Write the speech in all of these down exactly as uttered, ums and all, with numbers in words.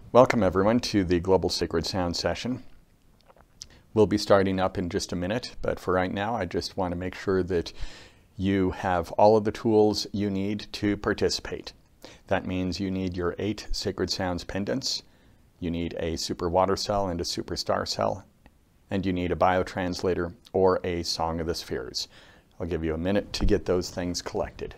Welcome everyone to the Global Sacred Sound session. We'll be starting up in just a minute, but for right now I just want to make sure that you have all of the tools you need to participate. That means you need your eight Sacred Sounds pendants, you need a super water cell and a super star cell, and you need a biotranslator or a Song of the Spheres. I'll give you a minute to get those things collected.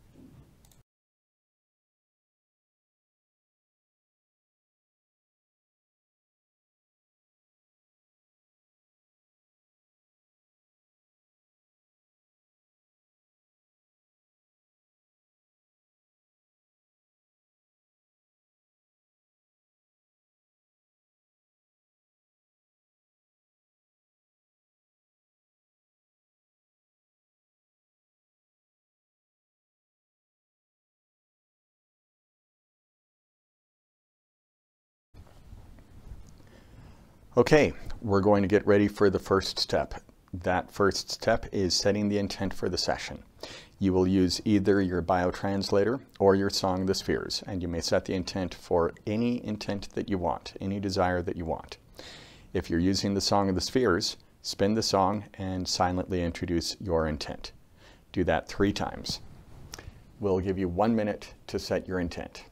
Okay, we're going to get ready for the first step. That first step is setting the intent for the session. You will use either your biotranslator or your Song of the Spheres, and you may set the intent for any intent that you want, any desire that you want. If you're using the Song of the Spheres, spin the song and silently introduce your intent. Do that three times. We'll give you one minute to set your intent.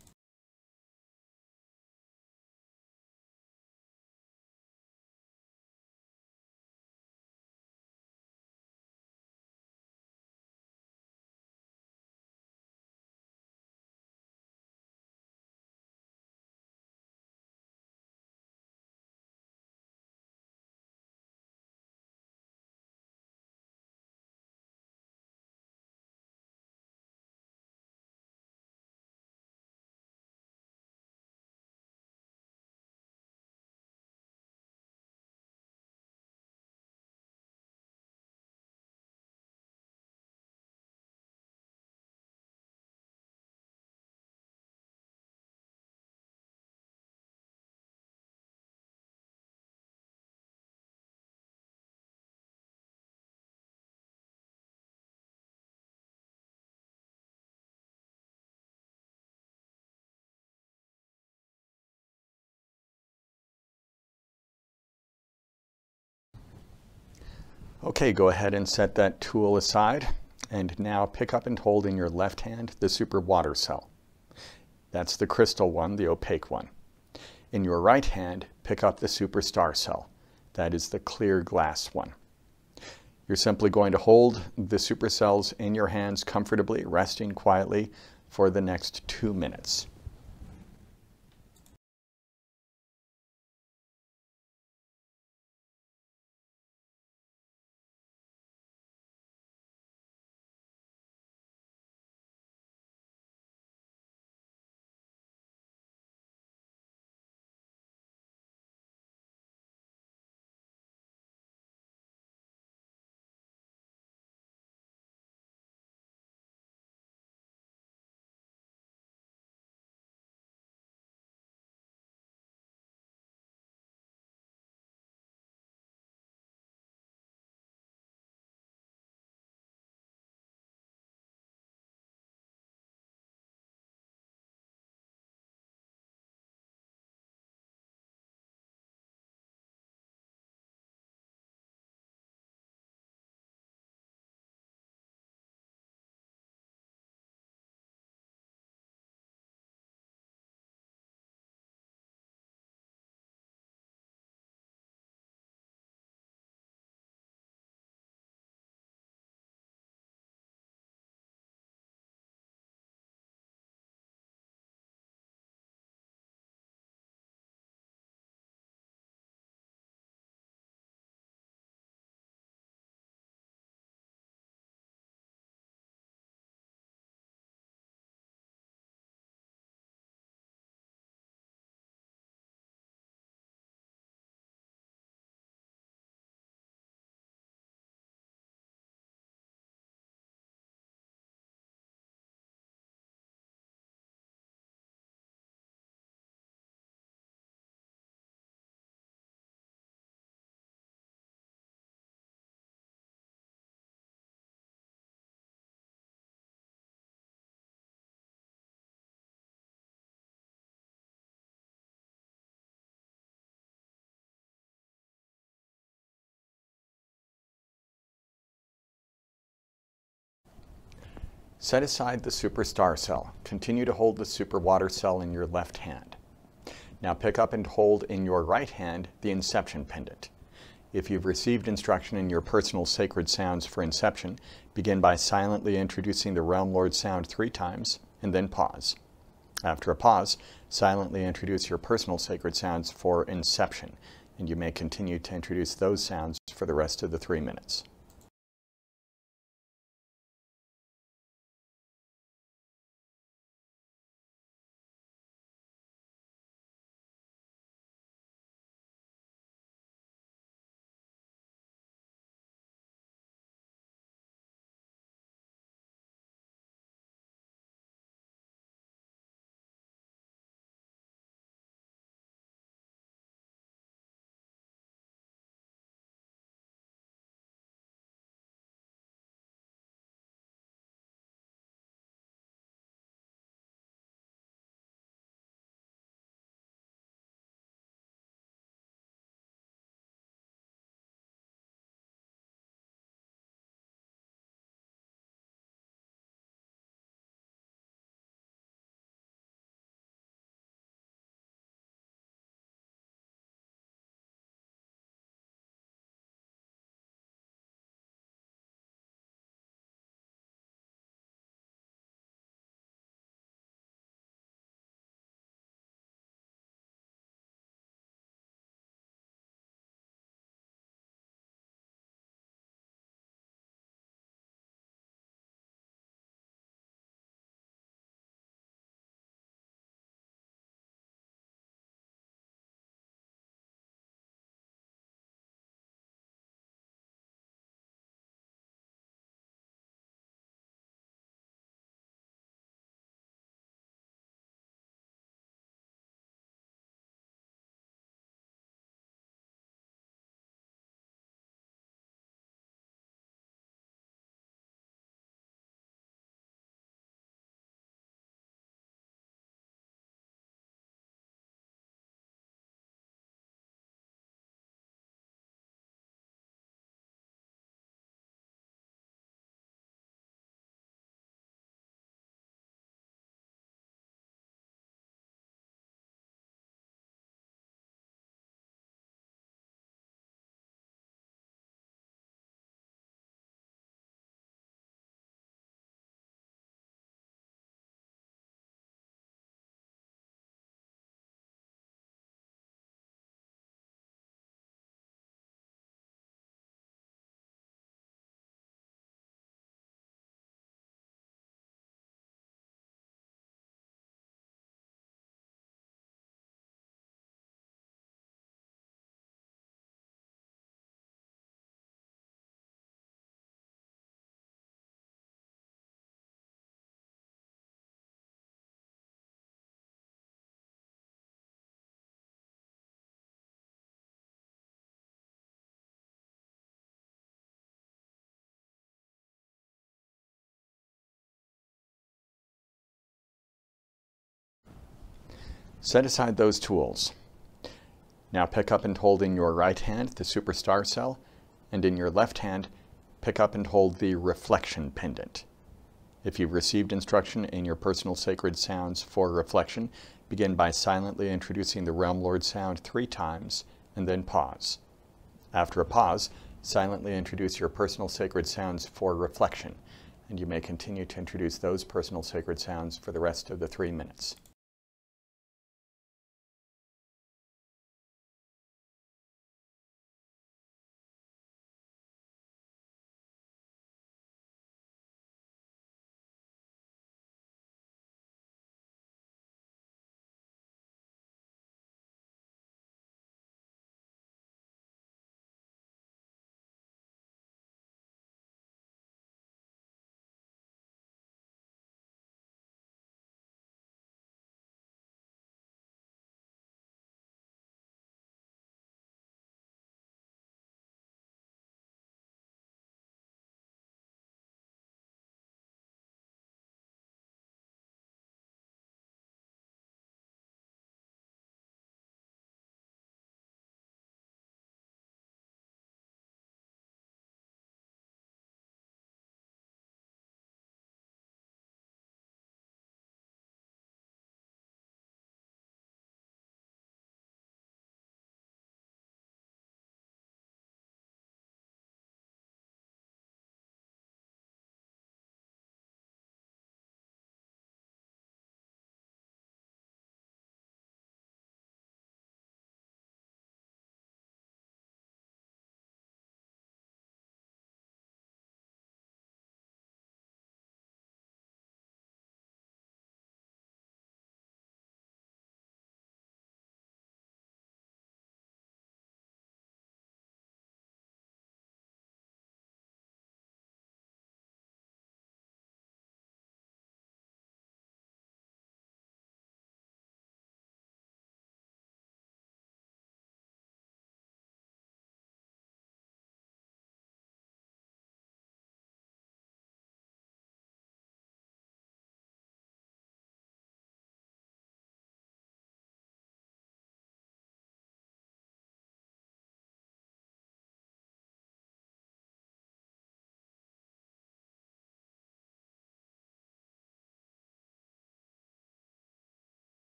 Okay, go ahead and set that tool aside, and now pick up and hold in your left hand the super water cell. That's the crystal one, the opaque one. In your right hand, pick up the super star cell. That is the clear glass one. You're simply going to hold the super cells in your hands comfortably, resting quietly for the next two minutes. Set aside the superstar cell. Continue to hold the superwater cell in your left hand. Now pick up and hold in your right hand the inception pendant. If you've received instruction in your personal sacred sounds for inception, begin by silently introducing the Realm Lord sound three times and then pause. After a pause, silently introduce your personal sacred sounds for inception, and you may continue to introduce those sounds for the rest of the three minutes. Set aside those tools. Now pick up and hold in your right hand the superstar cell, and in your left hand, pick up and hold the reflection pendant. If you've received instruction in your personal sacred sounds for reflection, begin by silently introducing the Realm Lord sound three times and then pause. After a pause, silently introduce your personal sacred sounds for reflection, and you may continue to introduce those personal sacred sounds for the rest of the three minutes.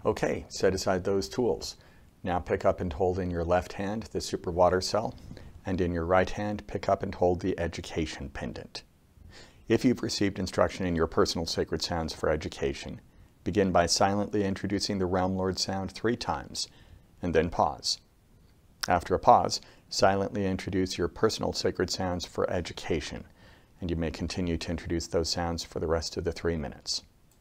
Okay, set aside those tools. Now pick up and hold in your left hand the Super Water Cell, and in your right hand pick up and hold the Education pendant. If you've received instruction in your personal sacred sounds for education, begin by silently introducing the Realm Lord sound three times, and then pause. After a pause, silently introduce your personal sacred sounds for education, and you may continue to introduce those sounds for the rest of the three minutes.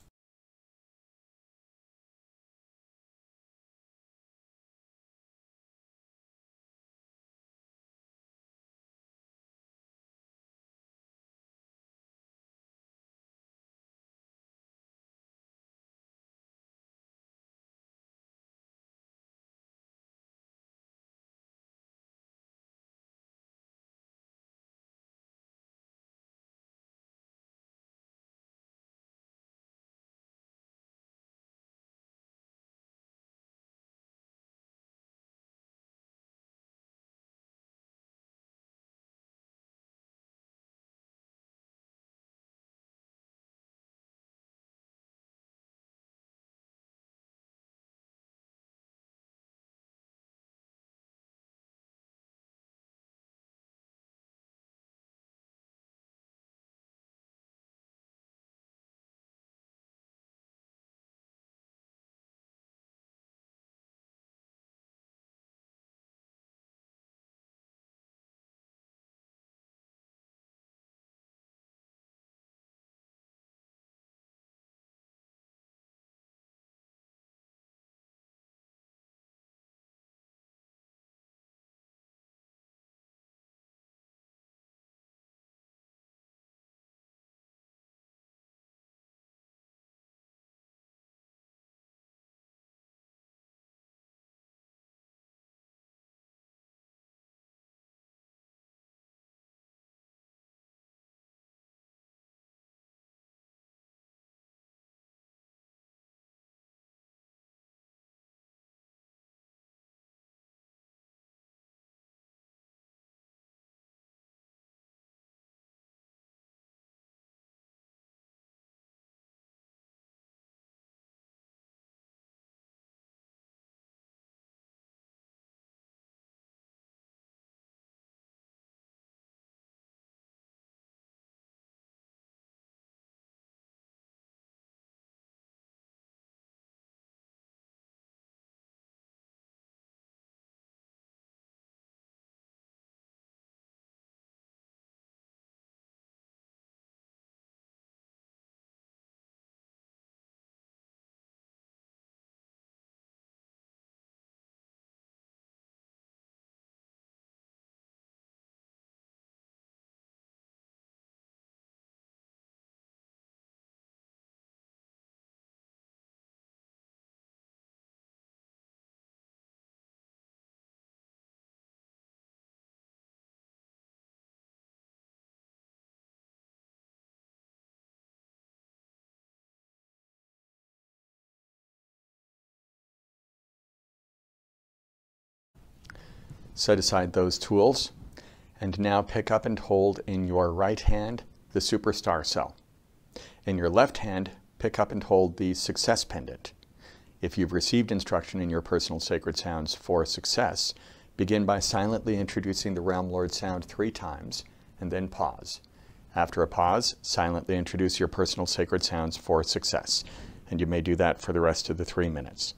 Set aside those tools, and now pick up and hold in your right hand the Superstar Cell. In your left hand, pick up and hold the Success pendant. If you've received instruction in your personal sacred sounds for success, begin by silently introducing the Realm Lord sound three times, and then pause. After a pause, silently introduce your personal sacred sounds for success, and you may do that for the rest of the three minutes.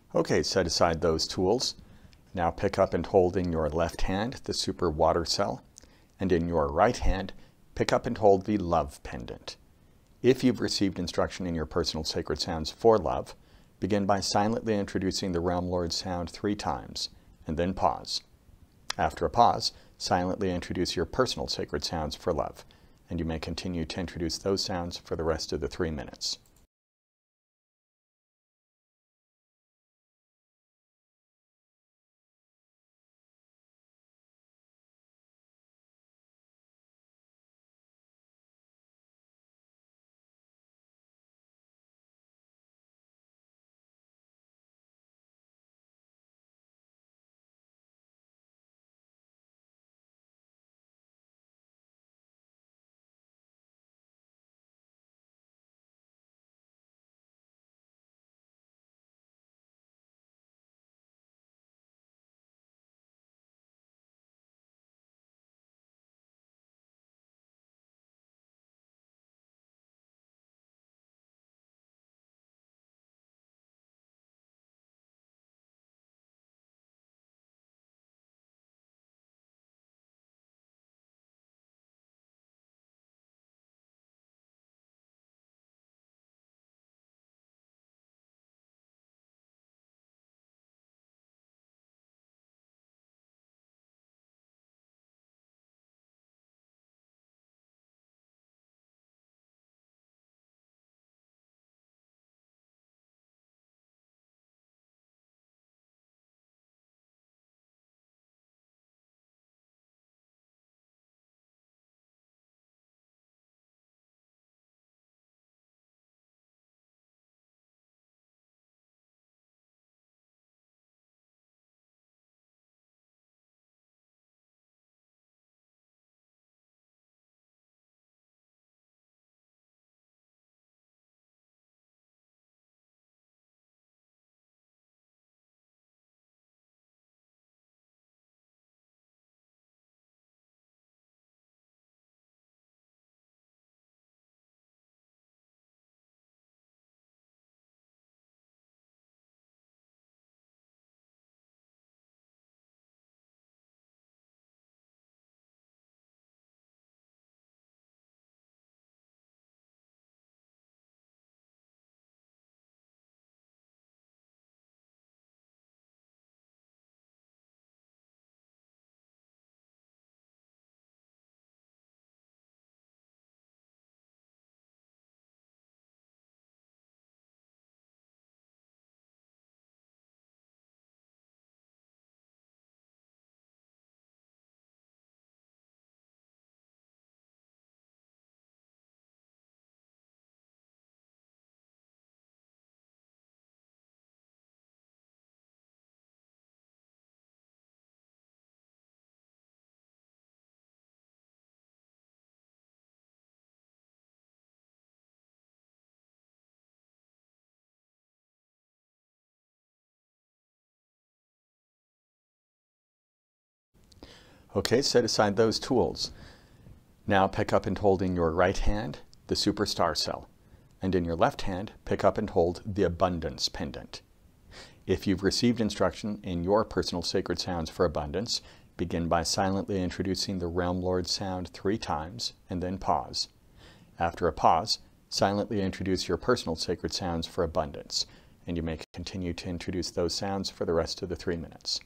Okay, set aside those tools. Now pick up and hold in your left hand the Super Water Cell, and in your right hand, pick up and hold the Love pendant. If you've received instruction in your personal sacred sounds for love, begin by silently introducing the Realm Lord sound three times, and then pause. After a pause, silently introduce your personal sacred sounds for love, and you may continue to introduce those sounds for the rest of the three minutes. Okay, set aside those tools. Now pick up and hold in your right hand the Super Star Cell, and in your left hand, pick up and hold the Abundance pendant. If you've received instruction in your personal sacred sounds for abundance, begin by silently introducing the Realm Lord sound three times, and then pause. After a pause, silently introduce your personal sacred sounds for abundance, and you may continue to introduce those sounds for the rest of the three minutes.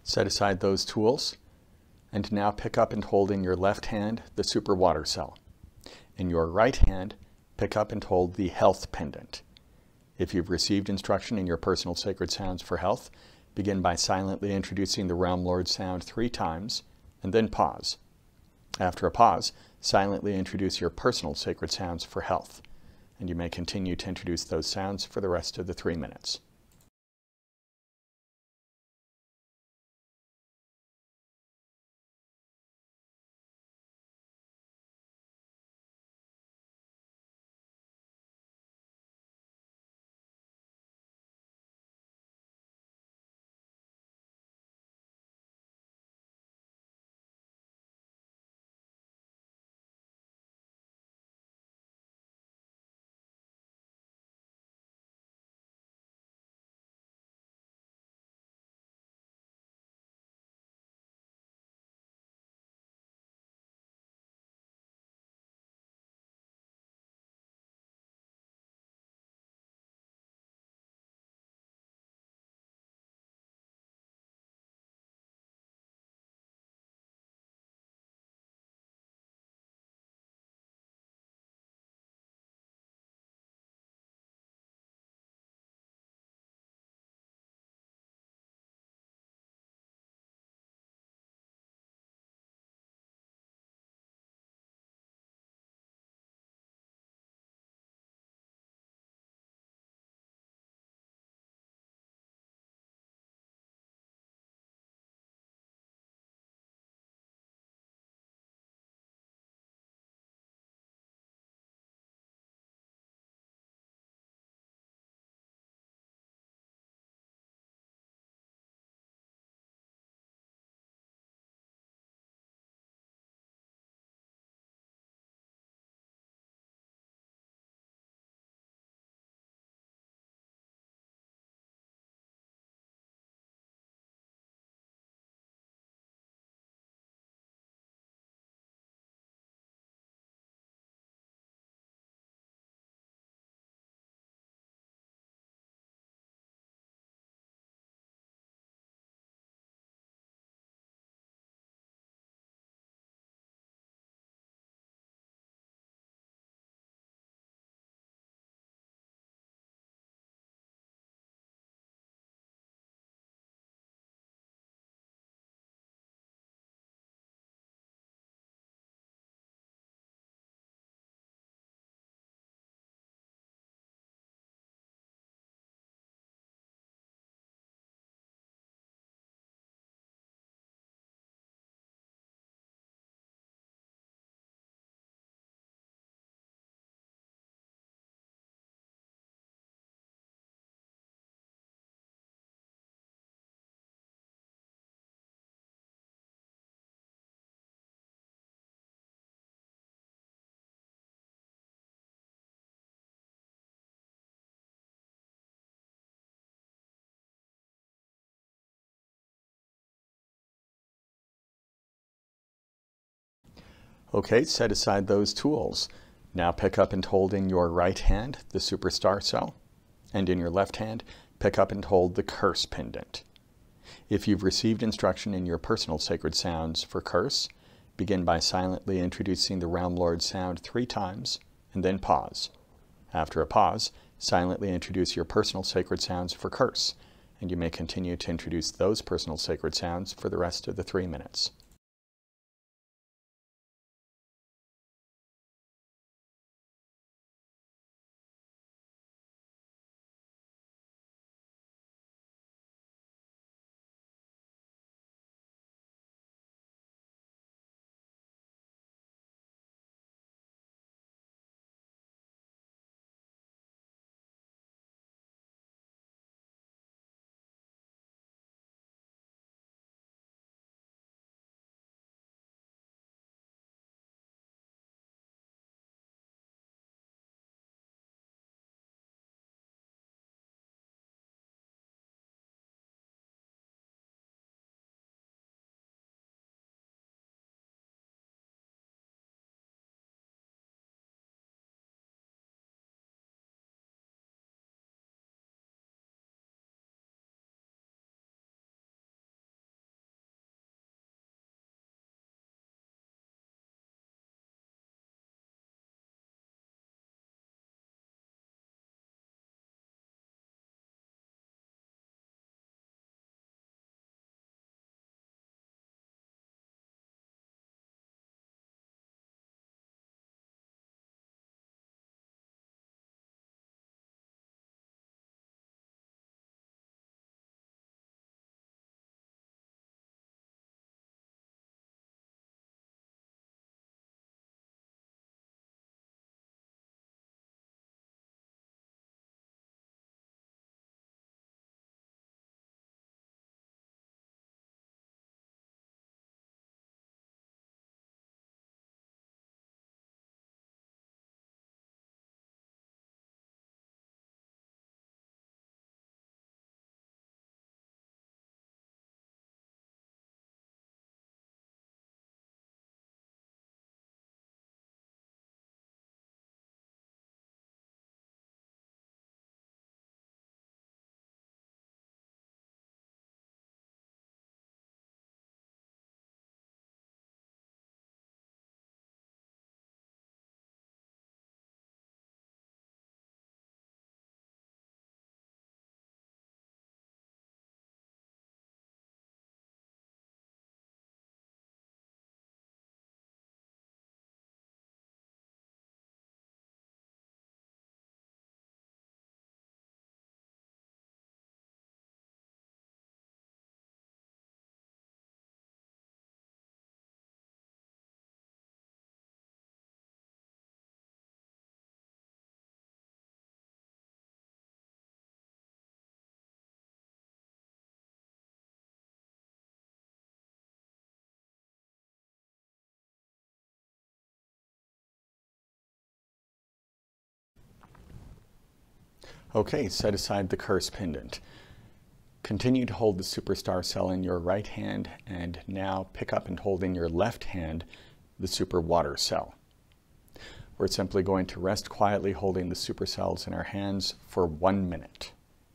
Set aside those tools, and now pick up and hold in your left hand the super water cell. In your right hand, pick up and hold the health pendant. If you've received instruction in your personal sacred sounds for health, begin by silently introducing the Realm Lord sound three times, and then pause. After a pause, silently introduce your personal sacred sounds for health, and you may continue to introduce those sounds for the rest of the three minutes. Okay, set aside those tools. Now pick up and hold in your right hand the superstar cell, and in your left hand, pick up and hold the curse pendant. If you've received instruction in your personal sacred sounds for curse, begin by silently introducing the Realm Lord sound three times, and then pause. After a pause, silently introduce your personal sacred sounds for curse, and you may continue to introduce those personal sacred sounds for the rest of the three minutes. Okay, set aside the curse pendant. Continue to hold the superstar cell in your right hand, and now pick up and hold in your left hand the super water cell. We're simply going to rest quietly holding the supercells in our hands for one minute.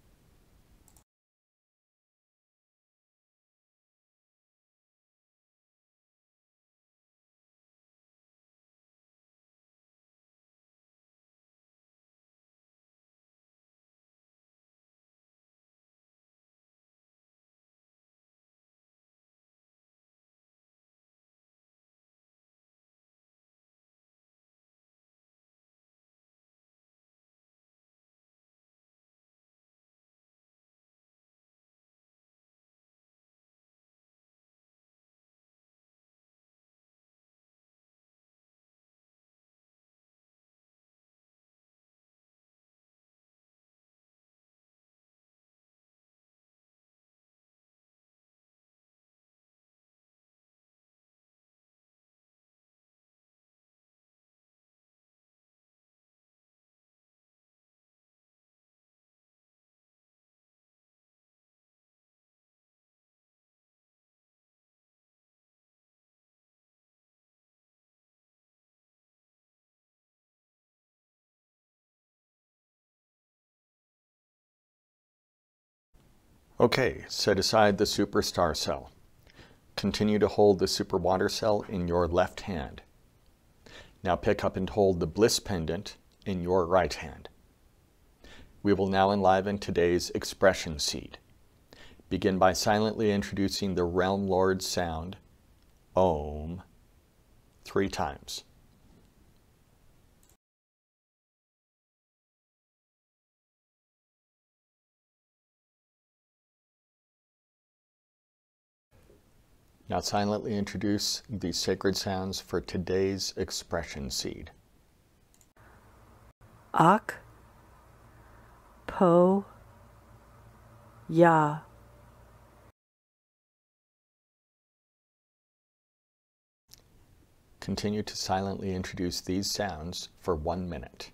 Okay, set aside the superstar cell. Continue to hold the super water cell in your left hand. Now pick up and hold the bliss pendant in your right hand. We will now enliven today's expression seed. Begin by silently introducing the Realm Lord sound, Om, three times. Now silently introduce the sacred sounds for today's expression seed. Ak, Po, Ya. Continue to silently introduce these sounds for one minute.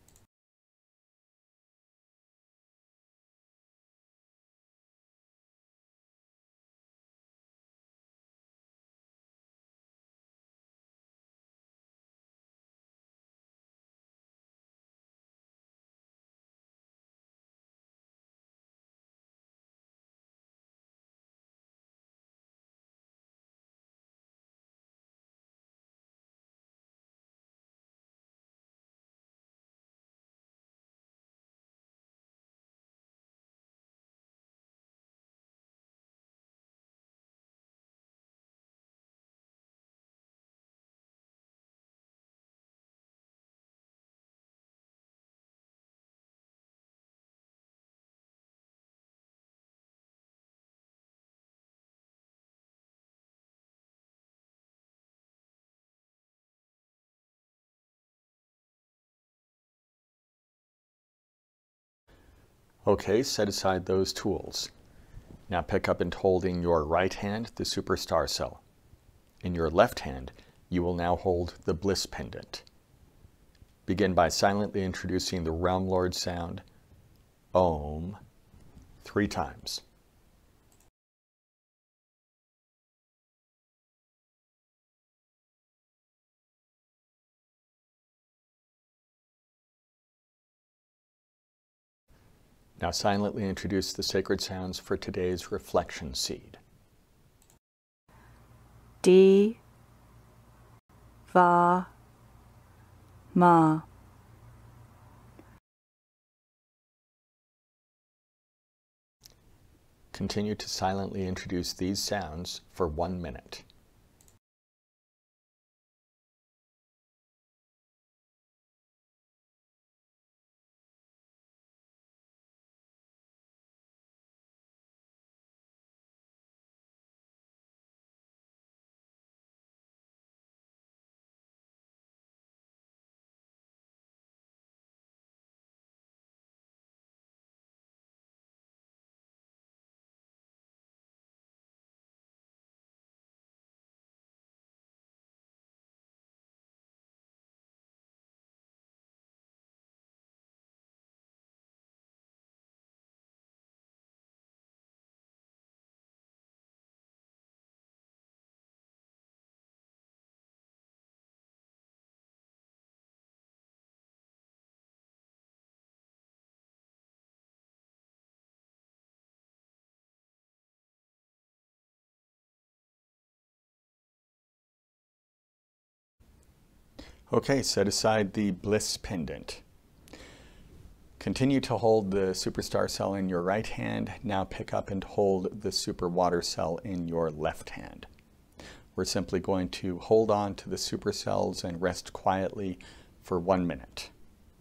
Okay, set aside those tools. Now pick up and hold in your right hand the superstar cell. In your left hand, you will now hold the bliss pendant. Begin by silently introducing the Realm Lord sound, Om, three times. Now silently introduce the sacred sounds for today's reflection seed. Di, Va, Ma. Continue to silently introduce these sounds for one minute. Okay, set aside the Bliss pendant. Continue to hold the Superstar cell in your right hand. Now pick up and hold the Super Water cell in your left hand. We're simply going to hold on to the super cells and rest quietly for one minute.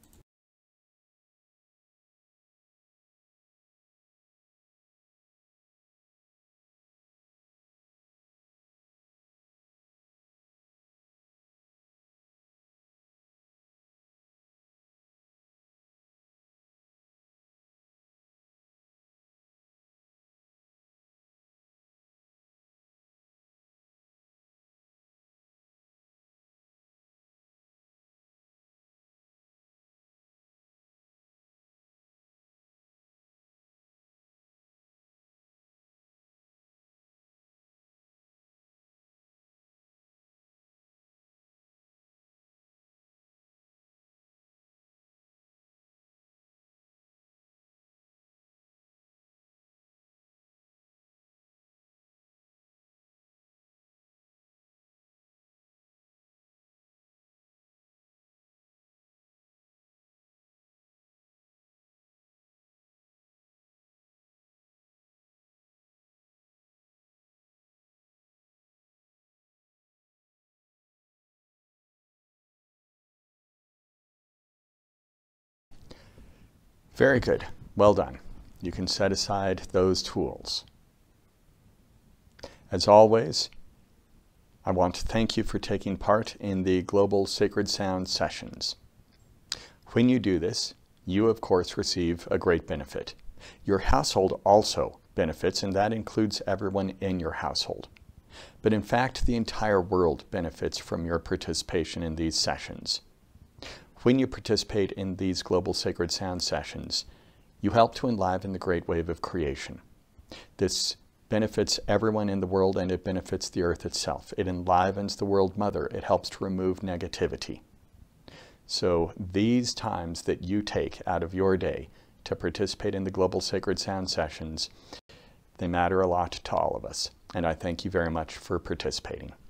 Very good. Well done. You can set aside those tools. As always, I want to thank you for taking part in the Global Sacred Sound sessions. When you do this, you of course receive a great benefit. Your household also benefits, and that includes everyone in your household. But in fact, the entire world benefits from your participation in these sessions. When you participate in these Global Sacred Sound sessions, you help to enliven the great wave of creation. This benefits everyone in the world, and it benefits the earth itself. It enlivens the world mother. It helps to remove negativity. So these times that you take out of your day to participate in the Global Sacred Sound sessions, they matter a lot to all of us. And I thank you very much for participating.